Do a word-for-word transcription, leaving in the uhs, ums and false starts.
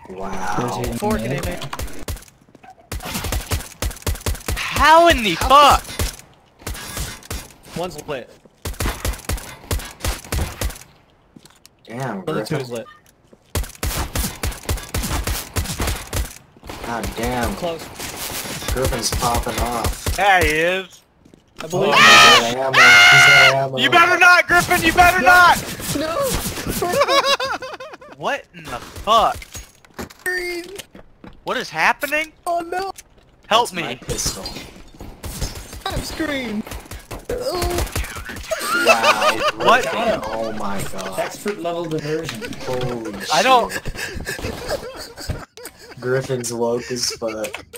Wow. Four can aim it. How in the fuck? One's lit. Damn, Another two is Griffin. lit. God damn. Close. Griffin's popping off. Yeah, he is. I believe He's out of ammo. He's out of ammo. You better not, Griffin. You better not. No! What in the fuck? Green! What is happening? Oh no! Help That's my me. pistol. I'm screen! Wow. What? Griffin. Oh my god. Expert level diversion. Holy shit. I don't. Griffin's woke as fuck.